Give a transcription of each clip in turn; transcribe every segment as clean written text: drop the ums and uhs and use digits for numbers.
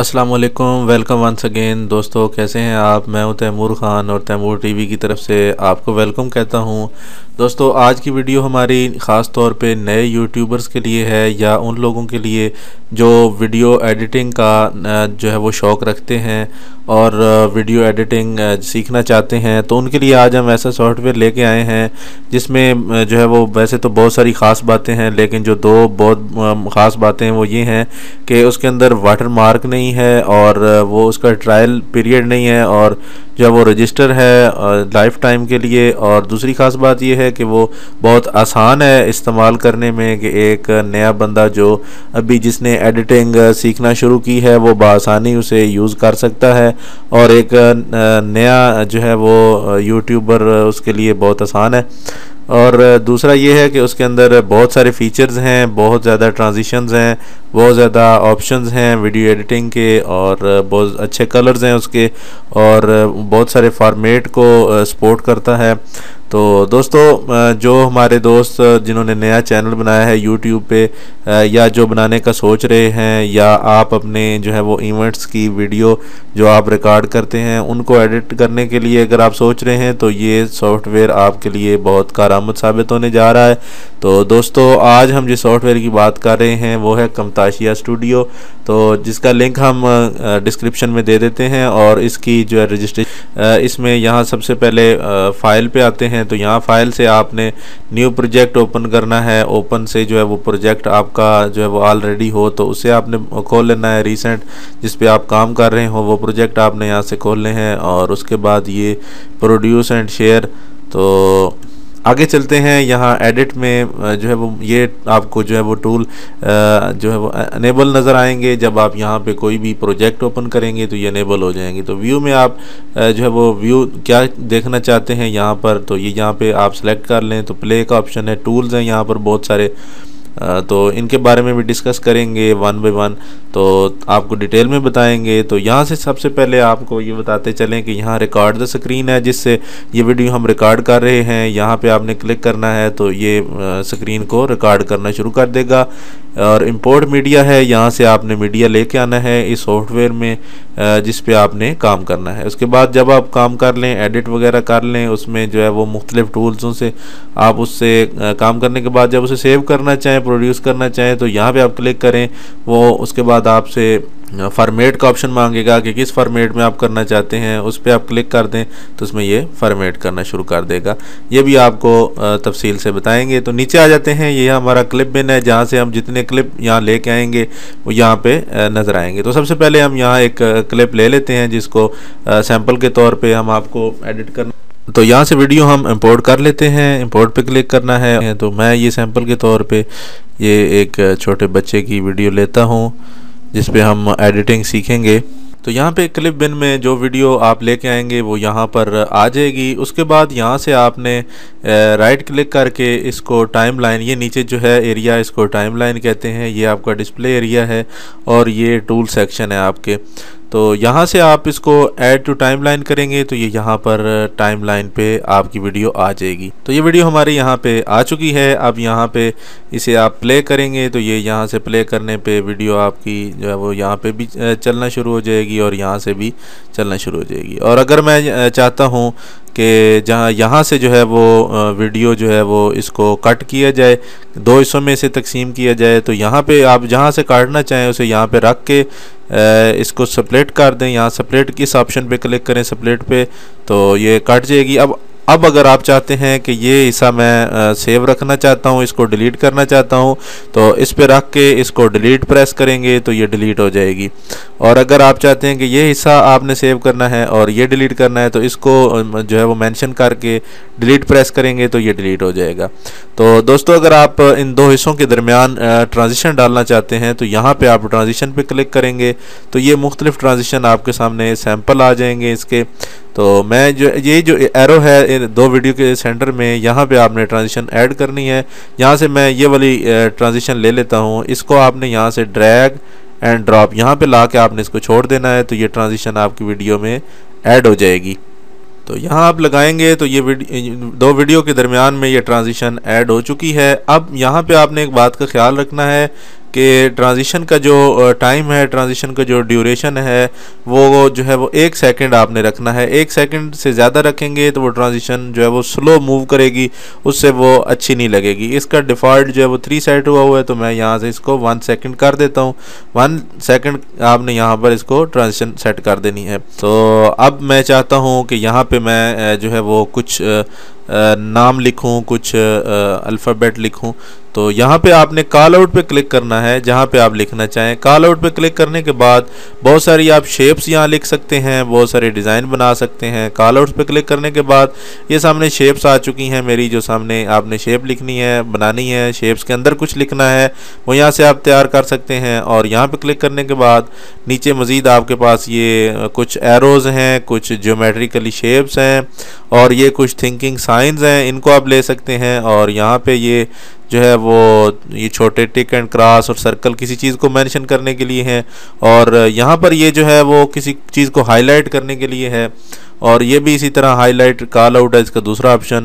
अस्सलाम वालेकुम, welcome once again. दोस्तों कैसे हैं आप? मैं हूं तैमूर ख़ान और तैमूर टीवी की तरफ से आपको वेलकम कहता हूं। दोस्तों आज की वीडियो हमारी ख़ास तौर पे नए यूट्यूबर्स के लिए है या उन लोगों के लिए जो वीडियो एडिटिंग का जो है वो शौक़ रखते हैं और वीडियो एडिटिंग सीखना चाहते हैं। तो उनके लिए आज हम ऐसा सॉफ्टवेयर लेके आए हैं जिसमें जो है वो वैसे तो बहुत सारी ख़ास बातें हैं, लेकिन जो दो बहुत ख़ास बातें हैं वो ये हैं कि उसके अंदर वाटर मार्क नहीं है और वो उसका ट्रायल पीरियड नहीं है और जो है वो रजिस्टर है लाइफ टाइम के लिए। और दूसरी ख़ास बात ये है कि वो बहुत आसान है इस्तेमाल करने में कि एक नया बंदा जो अभी जिसने एडिटिंग सीखना शुरू की है वो बआसानी उसे यूज़ कर सकता है और एक नया जो है वो यूट्यूबर उसके लिए बहुत आसान है। और दूसरा ये है कि उसके अंदर बहुत सारे फीचर्स हैं, बहुत ज़्यादा ट्रांजिशंस हैं, बहुत ज़्यादा ऑप्शंस हैं वीडियो एडिटिंग के और बहुत अच्छे कलर्स हैं उसके और बहुत सारे फॉर्मेट को सपोर्ट करता है। तो दोस्तों जो हमारे दोस्त जिन्होंने नया चैनल बनाया है YouTube पे या जो बनाने का सोच रहे हैं या आप अपने जो है वो इवेंट्स की वीडियो जो आप रिकॉर्ड करते हैं उनको एडिट करने के लिए अगर आप सोच रहे हैं तो ये सॉफ्टवेयर आपके लिए बहुत कारआमद साबित होने जा रहा है। तो दोस्तों आज हम जिस सॉफ्टवेयर की बात कर रहे हैं वो है Camtasia स्टूडियो, तो जिसका लिंक हम डिस्क्रिप्शन में दे देते हैं। और इसकी जो है रजिस्ट्रेशन इसमें यहाँ सबसे पहले फ़ाइल पे आते हैं, तो यहाँ फ़ाइल से आपने न्यू प्रोजेक्ट ओपन करना है। ओपन से जो है वो प्रोजेक्ट आपका जो है वो ऑलरेडी हो तो उसे आपने खोल लेना है। रिसेंट जिस पे आप काम कर रहे हो वो प्रोजेक्ट आपने यहाँ से खोलने हैं और उसके बाद ये प्रोड्यूस एंड शेयर। तो आगे चलते हैं, यहाँ एडिट में जो है वो ये आपको जो है वो टूल जो है वो अनेबल नज़र आएंगे। जब आप यहाँ पे कोई भी प्रोजेक्ट ओपन करेंगे तो ये अनेबल हो जाएंगे। तो व्यू में आप जो है वो व्यू क्या देखना चाहते हैं यहाँ पर, तो ये यहाँ पे आप सेलेक्ट कर लें। तो प्ले का ऑप्शन है, टूल्स हैं यहाँ पर बहुत सारे, तो इनके बारे में भी डिस्कस करेंगे वन बाय वन, तो आपको डिटेल में बताएंगे। तो यहाँ से सबसे पहले आपको ये बताते चलें कि यहाँ रिकॉर्ड द स्क्रीन है जिससे ये वीडियो हम रिकॉर्ड कर रहे हैं। यहाँ पे आपने क्लिक करना है तो ये स्क्रीन को रिकॉर्ड करना शुरू कर देगा। और इंपोर्ट मीडिया है, यहाँ से आपने मीडिया लेके आना है इस सॉफ्टवेयर में जिस पे आपने काम करना है। उसके बाद जब आप काम कर लें, एडिट वगैरह कर लें, उसमें जो है वो मुख्तलिफ टूल्सों से आप उससे काम करने के बाद जब उसे सेव करना चाहें, प्रोड्यूस करना चाहें तो यहाँ पे आप क्लिक करें। वो उसके बाद आपसे फॉर्मेट का ऑप्शन मांगेगा कि किस फॉर्मेट में आप करना चाहते हैं, उस पर आप क्लिक कर दें तो उसमें ये फॉर्मेट करना शुरू कर देगा। ये भी आपको तफसील से बताएंगे। तो नीचे आ जाते हैं, ये हमारा क्लिप बिन है जहाँ से हम जितने क्लिप यहाँ लेके आएंगे वो यहाँ पे नज़र आएंगे। तो सबसे पहले हम यहाँ एक क्लिप ले लेते हैं जिसको सैम्पल के तौर पर हम आपको एडिट करना। तो यहाँ से वीडियो हम इंपोर्ट कर लेते हैं, इंपोर्ट पे क्लिक करना है। तो मैं ये सैंपल के तौर पे ये एक छोटे बच्चे की वीडियो लेता हूँ जिस पे हम एडिटिंग सीखेंगे। तो यहाँ पे क्लिप बिन में जो वीडियो आप लेके आएंगे वो यहाँ पर आ जाएगी। उसके बाद यहाँ से आपने राइट क्लिक करके इसको टाइमलाइन, ये नीचे जो है एरिया इसको टाइमलाइन कहते हैं, ये आपका डिस्प्ले एरिया है और ये टूल सेक्शन है आपके। तो यहाँ से आप इसको ऐड टू टाइमलाइन करेंगे तो ये यहाँ पर टाइमलाइन पे आपकी वीडियो आ जाएगी। तो ये वीडियो हमारे यहाँ पे आ चुकी है। अब यहाँ पे इसे आप प्ले करेंगे तो ये यहाँ से प्ले करने पे वीडियो आपकी जो है वो यहाँ पे भी चलना शुरू हो जाएगी और यहाँ से भी चलना शुरू हो जाएगी। और अगर मैं चाहता हूँ कि जहाँ यहाँ से जो है वो वीडियो जो है वो इसको कट किया जाए, दो हिस्सों में इसे तकसीम किया जाए, तो यहाँ पे आप जहाँ से काटना चाहें उसे यहाँ पे रख के इसको स्प्लिट कर दें। यहाँ स्प्लिट किस ऑप्शन पे क्लिक करें, स्प्लिट पे, तो ये कट जाएगी। अब अगर आप चाहते हैं कि ये हिस्सा मैं सेव रखना चाहता हूँ, इसको डिलीट करना चाहता हूँ, तो इस पे रख के इसको डिलीट प्रेस करेंगे तो ये डिलीट हो जाएगी। और अगर आप चाहते हैं कि ये हिस्सा आपने सेव करना है और ये डिलीट करना है तो इसको जो है वो मेंशन करके डिलीट प्रेस करेंगे तो ये डिलीट हो जाएगा। तो दोस्तों अगर आप इन दो हिस्सों के दरमियान ट्रांजिशन डालना चाहते हैं तो यहाँ पे आप ट्रांजिशन पे क्लिक करेंगे तो ये मुख्तलिफ ट्रांजिशन आपके सामने सैंपल आ जाएंगे इसके। तो मैं ये जो एरो है दो वीडियो के सेंटर में, यहाँ पे आपने ट्रांजिशन ऐड करनी है। यहाँ से मैं ये वाली ट्रांजिशन ले लेता हूँ, इसको आपने यहाँ से ड्रैग एंड ड्रॉप यहाँ पे ला के आपने इसको छोड़ देना है तो ये ट्रांजिशन आपकी वीडियो में ऐड हो जाएगी। तो यहाँ आप लगाएंगे तो ये दो वीडियो के दरमियान में ये ट्रांजिशन ऐड हो चुकी है। अब यहाँ पे आपने एक बात का ख्याल रखना है कि ट्रांजिशन का जो टाइम है, ट्रांजिशन का जो ड्यूरेशन है वो जो है वो 1 सेकंड आपने रखना है। 1 सेकंड से ज़्यादा रखेंगे तो वो ट्रांजिशन जो है वो स्लो मूव करेगी, उससे वो अच्छी नहीं लगेगी। इसका डिफ़ॉल्ट जो है वो 3 सेट हुआ है, तो मैं यहाँ से इसको 1 सेकंड कर देता हूँ। 1 सेकंड आपने यहाँ पर इसको ट्रांजिशन सेट कर देनी है। तो अब मैं चाहता हूँ कि यहाँ पे मैं जो है वो कुछ नाम लिखूं, कुछ अल्फ़ाबेट लिखूं। तो यहाँ पे आपने कॉल आउट पे क्लिक करना है जहाँ पे आप लिखना चाहें। कॉल आउट पे क्लिक करने के बाद बहुत सारी आप शेप्स यहाँ लिख सकते हैं, बहुत सारे डिज़ाइन बना सकते हैं। कॉल आउट पे क्लिक करने के बाद ये सामने शेप्स आ चुकी हैं मेरी, जो सामने आपने शेप लिखनी है, बनानी है, शेप्स के अंदर कुछ लिखना है वो यहाँ से आप तैयार कर सकते हैं। और यहाँ पे क्लिक करने के बाद नीचे मज़ीद आपके पास ये कुछ एरोज़ हैं, कुछ ज्योमेट्रिकली शेप्स हैं और ये कुछ थिंकिंग साइंस हैं, इनको आप ले सकते हैं। और यहाँ पे ये जो है वो ये छोटे टिक एंड क्रॉस और सर्कल किसी चीज़ को मेंशन करने के लिए हैं। और यहाँ पर ये जो है वो किसी चीज़ को हाईलाइट करने के लिए है। और ये भी इसी तरह हाईलाइट कॉल आउट है इसका दूसरा ऑप्शन।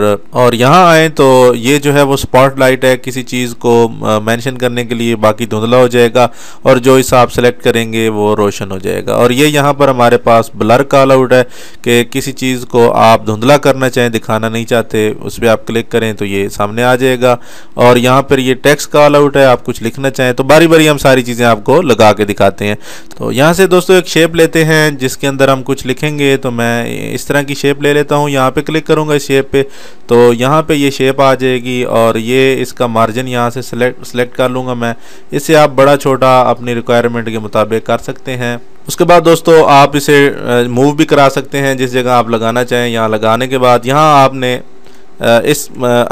और यहाँ आए तो ये जो है वो स्पॉटलाइट है, किसी चीज़ को मेंशन करने के लिए, बाकी धुंधला हो जाएगा और जो हिस्सा आप सेलेक्ट करेंगे वो रोशन हो जाएगा। और ये यहाँ पर हमारे पास ब्लर कॉल आउट है कि किसी चीज़ को आप धुंधला करना चाहें, दिखाना नहीं चाहते, उस पर आप क्लिक करें तो ये सामने आ जाएगा। और यहाँ पर ये टेक्स्ट कॉल आउट है, आप कुछ लिखना चाहें तो बारी बारी हम सारी चीज़ें आपको लगा के दिखाते हैं। तो यहाँ से दोस्तों एक शेप लेते हैं जिसके अंदर हम कुछ लिखेंगे। तो मैं इस तरह की शेप ले लेता हूँ, यहाँ पे क्लिक करूँगा इस शेप पे तो यहाँ पे ये शेप आ जाएगी। और ये इसका मार्जिन यहाँ से सिलेक्ट कर लूँगा मैं। इससे आप बड़ा छोटा अपनी रिक्वायरमेंट के मुताबिक कर सकते हैं। उसके बाद दोस्तों आप इसे मूव भी करा सकते हैं जिस जगह आप लगाना चाहें। यहाँ लगाने के बाद यहाँ आपने इस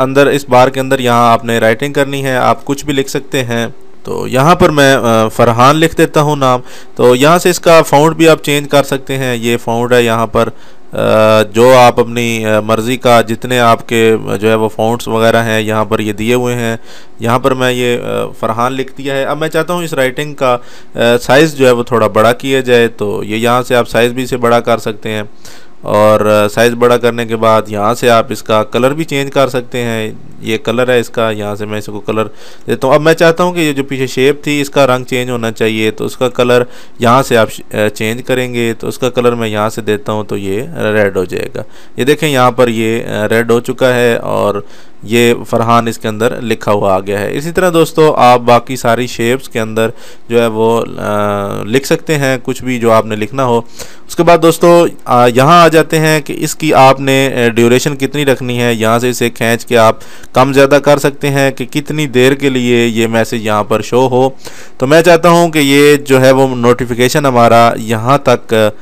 बार के अंदर यहाँ आपने राइटिंग करनी है, आप कुछ भी लिख सकते हैं। तो यहाँ पर मैं फरहान लिख देता हूँ नाम। तो यहाँ से इसका फ़ॉन्ट भी आप चेंज कर सकते हैं, ये फ़ॉन्ट है यहाँ पर जो आप अपनी मर्ज़ी का जितने आपके जो है वो फ़ॉन्ट्स वगैरह हैं यहाँ पर ये दिए हुए हैं। यहाँ पर मैं ये फरहान लिख दिया है। अब मैं चाहता हूँ इस राइटिंग का साइज़ जो है वो थोड़ा बड़ा किया जाए, तो ये यहाँ से आप साइज़ भी इसे बड़ा कर सकते हैं। और साइज़ बड़ा करने के बाद यहाँ से आप इसका कलर भी चेंज कर सकते हैं। ये कलर है इसका, यहाँ से मैं इसको कलर देता हूँ। अब मैं चाहता हूँ कि ये जो पीछे शेप थी इसका रंग चेंज होना चाहिए, तो उसका कलर यहाँ से आप चेंज करेंगे। तो उसका कलर मैं यहाँ से देता हूँ तो ये रेड हो जाएगा। ये देखें यहाँ पर ये रेड हो चुका है और ये फरहान इसके अंदर लिखा हुआ आ गया है। इसी तरह दोस्तों आप बाकी सारी शेप्स के अंदर जो है वो लिख सकते हैं कुछ भी जो आपने लिखना हो। उसके बाद दोस्तों यहाँ आ जाते हैं कि इसकी आपने ड्यूरेशन कितनी रखनी है। यहाँ से इसे खींच के आप कम ज़्यादा कर सकते हैं कि कितनी देर के लिए ये मैसेज यहाँ पर शो हो। तो मैं चाहता हूँ कि ये जो है वो नोटिफिकेशन हमारा यहाँ तक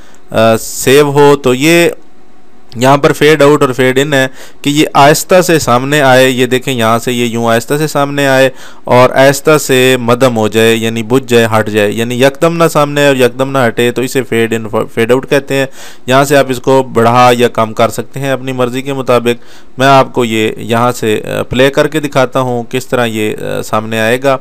सेव हो। तो ये यहाँ पर फेड आउट और फेड इन है कि ये आहिस्ता से सामने आए। ये देखें यहाँ से ये यूँ आहिस्ता से सामने आए और आहिस्ता से मदम हो जाए, यानी बुझ जाए, हट जाए, यानी यकदम ना सामने और यकदम ना हटे, तो इसे फेड इन फेड आउट कहते हैं। यहाँ से आप इसको बढ़ा या कम कर सकते हैं अपनी मर्ज़ी के मुताबिक। मैं आपको ये यहाँ से प्ले करके दिखाता हूँ किस तरह ये सामने आएगा।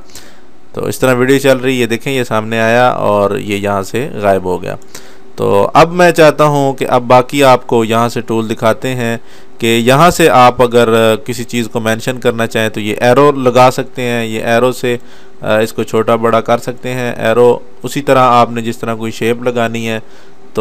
तो इस तरह वीडियो चल रही है, देखें ये सामने आया और ये यहाँ से गायब हो गया। तो अब मैं चाहता हूँ कि अब बाकी आपको यहाँ से टूल दिखाते हैं कि यहाँ से आप अगर किसी चीज़ को मेंशन करना चाहें तो ये एरो लगा सकते हैं। ये एरो से इसको छोटा बड़ा कर सकते हैं। एरो उसी तरह आपने जिस तरह कोई शेप लगानी है तो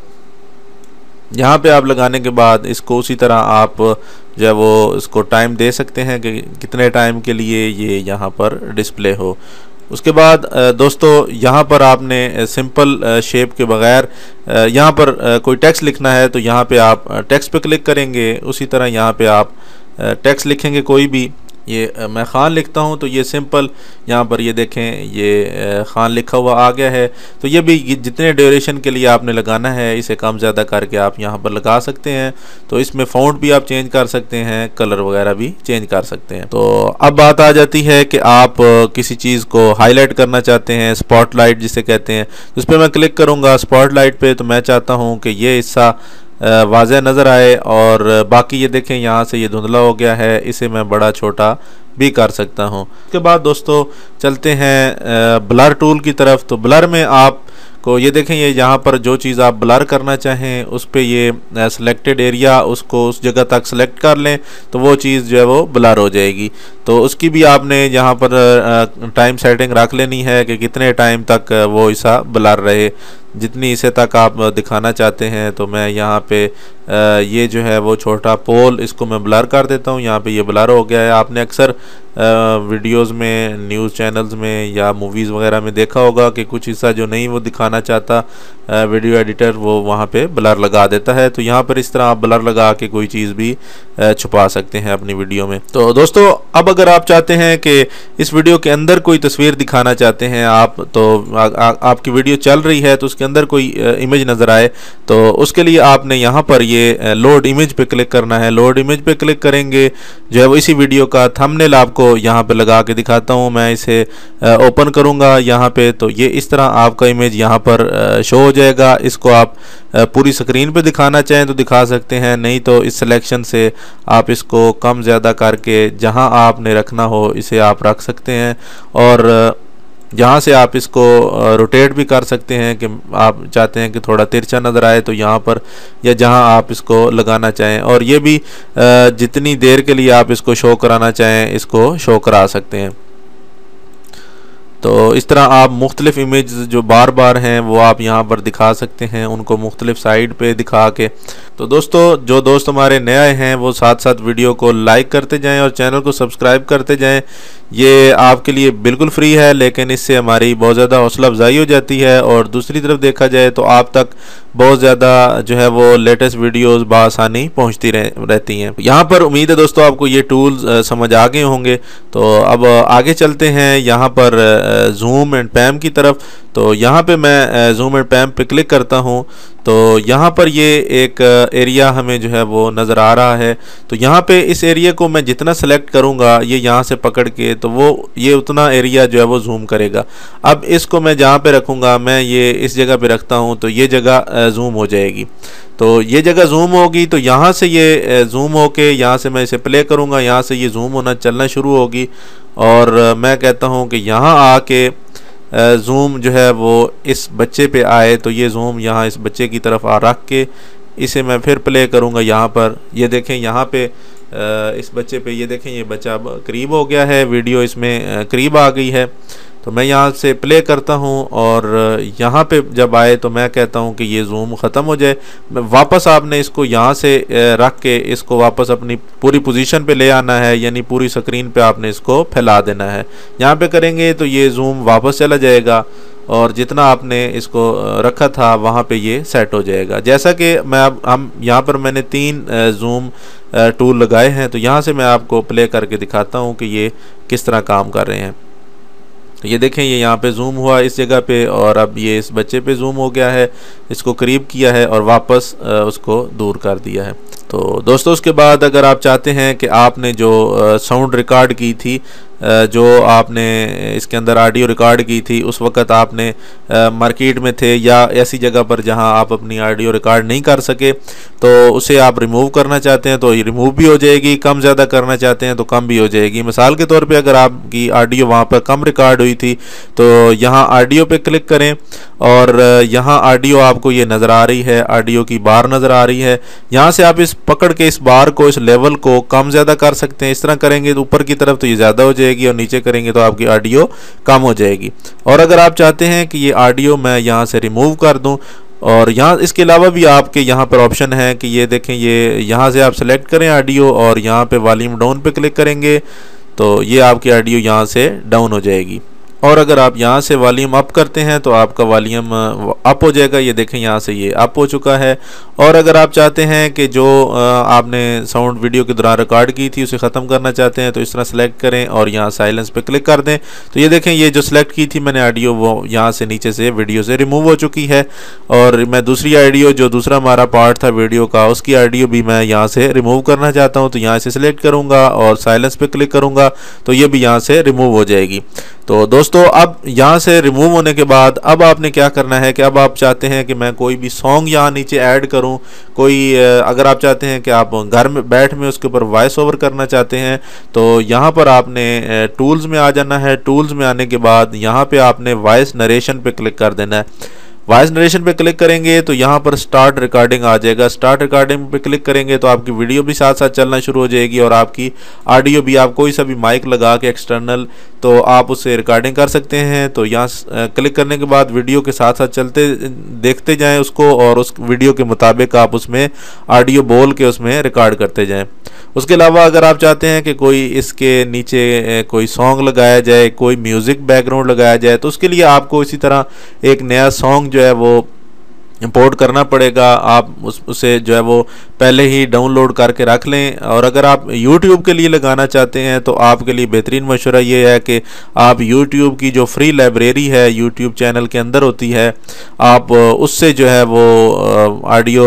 यहाँ पे आप लगाने के बाद इसको उसी तरह आप जो है वो इसको टाइम दे सकते हैं कि कितने टाइम के लिए ये यहाँ पर डिस्प्ले हो। उसके बाद दोस्तों यहाँ पर आपने सिंपल शेप के बगैर यहाँ पर कोई टेक्स्ट लिखना है तो यहाँ पे आप टेक्स्ट पे क्लिक करेंगे। उसी तरह यहाँ पे आप टेक्स्ट लिखेंगे कोई भी। ये मैं ख़ान लिखता हूँ तो ये सिंपल यहाँ पर ये देखें ये ख़ान लिखा हुआ आ गया है। तो ये भी जितने ड्यूरेशन के लिए आपने लगाना है इसे कम ज़्यादा करके आप यहाँ पर लगा सकते हैं। तो इसमें फ़ॉन्ट भी आप चेंज कर सकते हैं, कलर वगैरह भी चेंज कर सकते हैं। तो अब बात आ जाती है कि आप किसी चीज़ को हाईलाइट करना चाहते हैं, स्पॉटलाइट जिसे कहते हैं। उस पर मैं क्लिक करूँगा स्पॉटलाइट पे, तो मैं चाहता हूँ कि ये हिस्सा वाज़ेह नज़र आए और बाकी ये देखें यहाँ से ये धुंधला हो गया है, इसे मैं बड़ा छोटा भी कर सकता हूँ। उसके बाद दोस्तों चलते हैं ब्लर टूल की तरफ। तो ब्लर में आप को ये देखें, ये यहाँ पर जो चीज़ आप ब्लर करना चाहें उस पर ये सिलेक्टेड एरिया, उसको उस जगह तक सेलेक्ट कर लें तो वो चीज़ जो है वो ब्लर हो जाएगी। तो उसकी भी आपने यहाँ पर टाइम सेटिंग रख लेनी है कि कितने टाइम तक वो ऐसा ब्लर रहे, जितनी इसे तक आप दिखाना चाहते हैं। तो मैं यहाँ पे ये जो है वो छोटा पोल, इसको मैं ब्लर कर देता हूँ। यहाँ पे ये ब्लर हो गया है। आपने अक्सर वीडियोस में, न्यूज़ चैनल्स में या मूवीज़ वगैरह में देखा होगा कि कुछ हिस्सा जो नहीं वो दिखाना चाहता वीडियो एडिटर, वो वहाँ पे ब्लर लगा देता है। तो यहाँ पर इस तरह आप ब्लर लगा के कोई चीज़ भी छुपा सकते हैं अपनी वीडियो में। तो दोस्तों, अब अगर आप चाहते हैं कि इस वीडियो के अंदर कोई तस्वीर दिखाना चाहते हैं आप, तो आपकी वीडियो चल रही है तो उसके अंदर कोई इमेज नज़र आए, तो उसके लिए आपने यहाँ पर ये लोड इमेज पे क्लिक करना है। लोड इमेज पे क्लिक करेंगे, जो है वो इसी वीडियो का थंबनेल आपको यहाँ पे लगा के दिखाता हूँ। मैं इसे ओपन करूँगा यहाँ पे, तो ये इस तरह आपका इमेज यहाँ पर शो हो जाएगा। इसको आप पूरी स्क्रीन पे दिखाना चाहें तो दिखा सकते हैं, नहीं तो इस सिलेक्शन से आप इसको कम ज़्यादा करके जहाँ आपने रखना हो इसे आप रख सकते हैं। और यहाँ से आप इसको रोटेट भी कर सकते हैं कि आप चाहते हैं कि थोड़ा तिरछा नज़र आए तो यहाँ पर, या जहाँ आप इसको लगाना चाहें। और ये भी जितनी देर के लिए आप इसको शो कराना चाहें इसको शो करा सकते हैं। तो इस तरह आप मुख्तलिफ इमेज जो बार बार हैं वो आप यहाँ पर दिखा सकते हैं, उनको मुख्तलिफ साइड पे दिखा के। तो दोस्तों, जो दोस्त हमारे नए आए हैं वो साथ साथ वीडियो को लाइक करते जाएं और चैनल को सब्सक्राइब करते जाएं। ये आपके लिए बिल्कुल फ्री है, लेकिन इससे हमारी बहुत ज़्यादा हौसला अफजाई हो जाती है। और दूसरी तरफ देखा जाए तो आप तक बहुत ज़्यादा जो है वो लेटेस्ट वीडियोस बआसानी पहुंचती रहती हैं। यहाँ पर उम्मीद है दोस्तों आपको ये टूल्स समझ आ गए होंगे। तो अब आगे चलते हैं यहाँ पर जूम एंड पैम की तरफ। तो यहाँ पे मैं जूम एंड पैम पे क्लिक करता हूँ, तो यहाँ पर ये एक एरिया हमें जो है वो नज़र आ रहा है। तो यहाँ पे इस एरिया को मैं जितना सेलेक्ट करूँगा ये यहाँ से पकड़ के, तो वो ये उतना एरिया जो है वो जूम करेगा। अब इसको मैं जहाँ पे रखूँगा, मैं ये इस जगह पे रखता हूँ तो ये जगह जूम हो जाएगी। तो ये जगह जूम होगी, तो यहाँ से ये जूम होके यहाँ से मैं इसे प्ले करूँगा, यहाँ से ये जूम होना चलना शुरू होगी। और मैं कहता हूँ कि यहाँ आके जूम जो है वो इस बच्चे पे आए, तो ये जूम यहाँ इस बच्चे की तरफ रख के इसे मैं फिर प्ले करूँगा। यहाँ पर ये देखें, यहाँ पे इस बच्चे पे ये देखें, ये बच्चा अब करीब हो गया है, वीडियो इसमें करीब आ गई है। तो मैं यहाँ से प्ले करता हूँ और यहाँ पे जब आए तो मैं कहता हूँ कि ये जूम ख़त्म हो जाए। वापस आपने इसको यहाँ से रख के इसको वापस अपनी पूरी पोजीशन पे ले आना है, यानी पूरी स्क्रीन पे आपने इसको फैला देना है। यहाँ पे करेंगे तो ये जूम वापस चला जाएगा और जितना आपने इसको रखा था वहाँ पे ये सेट हो जाएगा। जैसा कि मैं अब हम यहाँ पर मैंने 3 जूम टूल लगाए हैं, तो यहाँ से मैं आपको प्ले करके दिखाता हूँ कि ये किस तरह काम कर रहे हैं। तो ये देखें, ये यहाँ पे जूम हुआ इस जगह पे और अब ये इस बच्चे पे जूम हो गया है, इसको करीब किया है और वापस उसको दूर कर दिया है। तो दोस्तों, उसके बाद अगर आप चाहते हैं कि आपने जो साउंड रिकॉर्ड की थी, जो आपने इसके अंदर ऑडियो रिकॉर्ड की थी, उस वक्त आपने मार्केट में थे या ऐसी जगह पर जहां आप अपनी ऑडियो रिकॉर्ड नहीं कर सके, तो उसे आप रिमूव करना चाहते हैं तो ये रिमूव भी हो जाएगी, कम ज़्यादा करना चाहते हैं तो कम भी हो जाएगी। मिसाल के तौर पे अगर आपकी ऑडियो वहां पर कम रिकॉर्ड हुई थी तो यहाँ ऑडियो पे क्लिक करें और यहाँ ऑडियो आपको ये नज़र आ रही है, ऑडियो की बार नज़र आ रही है। यहाँ से आप इस पकड़ के इस बार को, इस लेवल को कम ज़्यादा कर सकते हैं। इस तरह करेंगे तो ऊपर की तरफ तो ये ज़्यादा हो जाएगी और नीचे करेंगे तो आपकी ऑडियो कम हो जाएगी। और अगर आप चाहते हैं कि ये ऑडियो मैं यहाँ से रिमूव कर दूँ, और यहाँ इसके अलावा भी आपके यहाँ पर ऑप्शन है कि ये देखें, ये यहाँ से आप सेलेक्ट करें ऑडियो और यहाँ पे वॉल्यूम डाउन पे क्लिक करेंगे तो ये आपकी ऑडियो यहाँ से डाउन हो जाएगी। और अगर आप यहाँ से वॉल्यूम अप करते हैं तो आपका वॉल्यूम अप हो जाएगा। ये देखें, यहाँ से ये अप हो चुका है। और अगर आप चाहते हैं कि जो आपने साउंड वीडियो के दौरान रिकॉर्ड की थी उसे ख़त्म करना चाहते हैं तो इस तरह सेलेक्ट करें और यहाँ साइलेंस पे क्लिक कर दें। तो ये देखें, ये जो सेलेक्ट की थी मैंने ऑडियो, वो यहाँ से नीचे से वीडियो से रिमूव हो चुकी है। और मैं दूसरी ऑडियो, जो दूसरा हमारा पार्ट था वीडियो का, उसकी ऑडियो भी मैं यहाँ से रिमूव करना चाहता हूँ तो यहाँ से सिलेक्ट करूँगा और साइलेंस पे क्लिक करूँगा तो ये भी यहाँ से रिमूव हो जाएगी। तो दोस्तों, अब यहाँ से रिमूव होने के बाद अब आपने क्या करना है कि अब आप चाहते हैं कि मैं कोई भी सॉन्ग यहाँ नीचे ऐड करूँ, कोई अगर आप चाहते हैं कि आप घर में बैठ में उसके ऊपर वॉइस ओवर करना चाहते हैं तो यहाँ पर आपने टूल्स में आ जाना है। टूल्स में आने के बाद यहाँ पे आपने वॉइस नरेशन पे क्लिक कर देना है। वॉइस नरेशन पे क्लिक करेंगे तो यहाँ पर स्टार्ट रिकॉर्डिंग आ जाएगा। स्टार्ट रिकॉर्डिंग पे क्लिक करेंगे तो आपकी वीडियो भी साथ साथ चलना शुरू हो जाएगी और आपकी ऑडियो भी, आप कोई सा भी माइक लगा के एक्सटर्नल तो आप उससे रिकॉर्डिंग कर सकते हैं। तो यहाँ क्लिक करने के बाद वीडियो के साथ साथ चलते देखते जाएं उसको, और उस वीडियो के मुताबिक आप उसमें ऑडियो बोल के उसमें रिकॉर्ड करते जाएं। उसके अलावा अगर आप चाहते हैं कि कोई इसके नीचे कोई सॉन्ग लगाया जाए, कोई म्यूज़िक बैकग्राउंड लगाया जाए, तो उसके लिए आपको इसी तरह एक नया सॉन्ग जो है वो इंपोर्ट करना पड़ेगा। आप उसे जो है वो पहले ही डाउनलोड करके रख लें। और अगर आप YouTube के लिए लगाना चाहते हैं तो आपके लिए बेहतरीन मशवरा ये है कि आप YouTube की जो फ्री लाइब्रेरी है YouTube चैनल के अंदर होती है, आप उससे जो है वो ऑडियो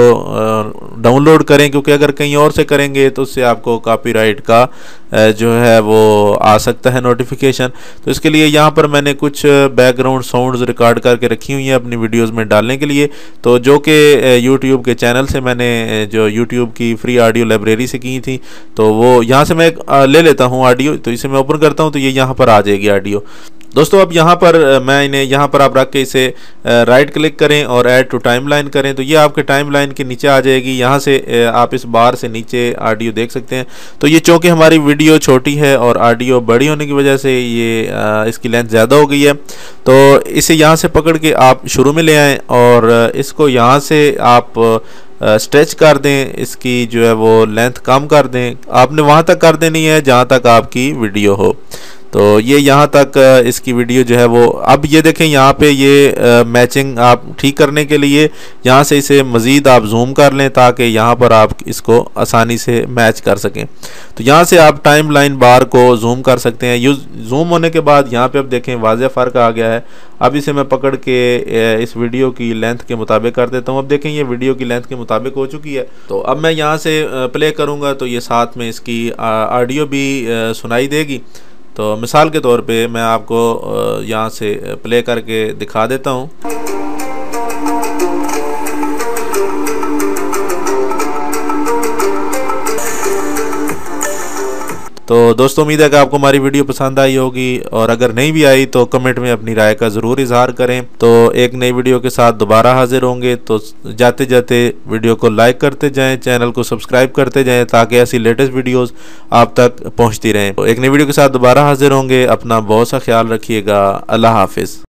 डाउनलोड करें, क्योंकि अगर कहीं और से करेंगे तो उससे आपको कॉपीराइट का जो है वो आ सकता है नोटिफिकेशन। तो इसके लिए यहाँ पर मैंने कुछ बैकग्राउंड साउंड्स रिकॉर्ड करके रखी हुई हैं अपनी वीडियोस में डालने के लिए, तो जो कि YouTube के चैनल से मैंने जो YouTube की फ्री ऑडियो लाइब्रेरी से की थी। तो वो यहाँ से मैं ले लेता हूँ ऑडियो, तो इसे मैं ओपन करता हूँ तो ये यहाँ पर आ जाएगी ऑडियो। दोस्तों अब यहाँ पर मैं इन्हें यहाँ पर आप रख के इसे राइट क्लिक करें और ऐड टू टाइमलाइन करें तो ये आपके टाइमलाइन के नीचे आ जाएगी। यहाँ से आप इस बार से नीचे ऑडियो देख सकते हैं। तो ये चूँकि हमारी वीडियो छोटी है और ऑडियो बड़ी होने की वजह से ये इसकी लेंथ ज़्यादा हो गई है, तो इसे यहाँ से पकड़ के आप शुरू में ले आएँ और इसको यहाँ से आप स्ट्रेच कर दें, इसकी जो है वो लेंथ कम कर दें। आपने वहाँ तक कर देनी है जहाँ तक आपकी वीडियो हो। तो ये यहाँ तक इसकी वीडियो जो है वो, अब ये देखें यहाँ पे ये मैचिंग आप ठीक करने के लिए यहाँ से इसे मज़ीद आप जूम कर लें ताकि यहाँ पर आप इसको आसानी से मैच कर सकें। तो यहाँ से आप टाइम लाइन बार को जूम कर सकते हैं। जूम होने के बाद यहाँ पे अब देखें वाज़ेह फ़र्क आ गया है। अब इसे मैं पकड़ के इस वीडियो की लेंथ के मुताबिक कर देता हूँ। अब देखें ये वीडियो की लेंथ के मुताबिक हो चुकी है। तो अब मैं यहाँ से प्ले करूँगा तो ये साथ में इसकी ऑडियो भी सुनाई देगी। तो मिसाल के तौर पे मैं आपको यहाँ से प्ले करके दिखा देता हूँ। तो दोस्तों उम्मीद है कि आपको हमारी वीडियो पसंद आई होगी, और अगर नहीं भी आई तो कमेंट में अपनी राय का ज़रूर इजहार करें। तो एक नई वीडियो के साथ दोबारा हाजिर होंगे। तो जाते जाते वीडियो को लाइक करते जाएं, चैनल को सब्सक्राइब करते जाएं ताकि ऐसी लेटेस्ट वीडियोस आप तक पहुंचती रहें। तो एक नई वीडियो के साथ दोबारा हाजिर होंगे। अपना बहुत सा ख्याल रखिएगा। अल्लाह हाफिज़।